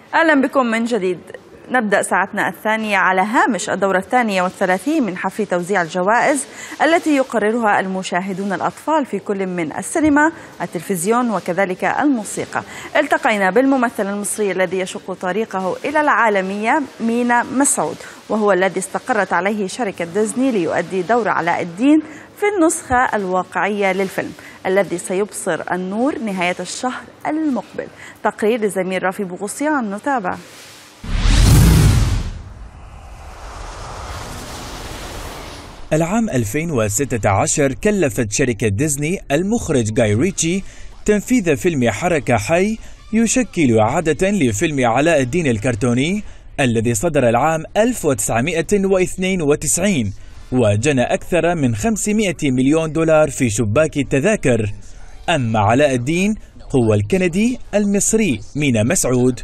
أهلا بكم من جديد. نبدأ ساعتنا الثانية على هامش الدورة 32 من حفل توزيع الجوائز التي يقررها المشاهدون الأطفال في كل من السينما، التلفزيون وكذلك الموسيقى. التقينا بالممثل المصري الذي يشق طريقه إلى العالمية مينا مسعود، وهو الذي استقرت عليه شركة ديزني ليؤدي دور علاء الدين في النسخة الواقعية للفيلم الذي سيبصر النور نهاية الشهر المقبل. تقرير لزميل رافي بوغوصيان، نتابع. العام 2016 كلفت شركة ديزني المخرج جاي ريتشي تنفيذ فيلم حركة حي يشكل إعادة لفيلم علاء الدين الكرتوني الذي صدر العام 1992 وجنى أكثر من 500 مليون دولار في شباك التذاكر. أما علاء الدين هو الكندي المصري مينا مسعود.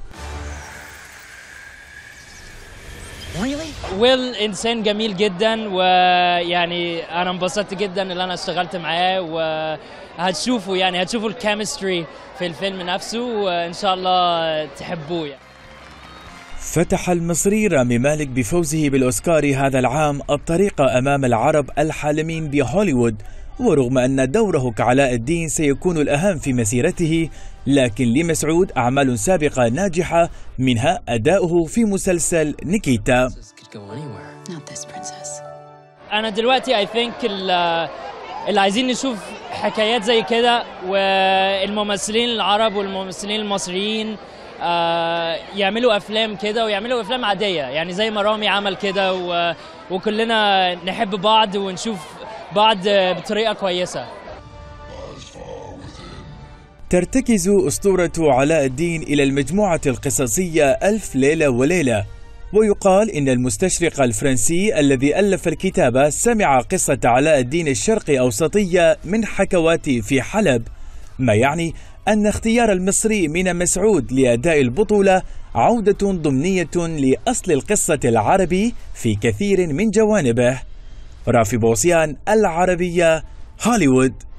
ويل إنسان جميل جدا، ويعني أنا انبسطت جدا اللي أنا اشتغلت معاه، وهتشوفوا هتشوفوا الكيمستري في الفيلم نفسه، وإن شاء الله تحبوه. فتح المصري رامي مالك بفوزه بالأوسكار هذا العام الطريق أمام العرب الحالمين بهوليوود، ورغم أن دوره كعلاء الدين سيكون الأهم في مسيرته، لكن لمسعود أعمال سابقة ناجحة، منها أداؤه في مسلسل نيكيتا. أنا دلوقتي I think اللي عايزين نشوف حكايات زي كده، والممثلين العرب والممثلين المصريين يعملوا أفلام كده، ويعملوا أفلام عادية، يعني زي ما رامي عمل كده، وكلنا نحب بعض ونشوف بعض بطريقة كويسة. ترتكز أسطورة علاء الدين إلى المجموعة القصصية ألف ليلة وليلة، ويقال إن المستشرق الفرنسي الذي ألف الكتاب سمع قصة علاء الدين الشرقي أوسطية من حكوات في حلب، ما يعني أن اختيار المصري مينا مسعود لأداء البطولة عودة ضمنية لأصل القصة العربي في كثير من جوانبه. رافي بوغوصيان، العربية، هوليوود.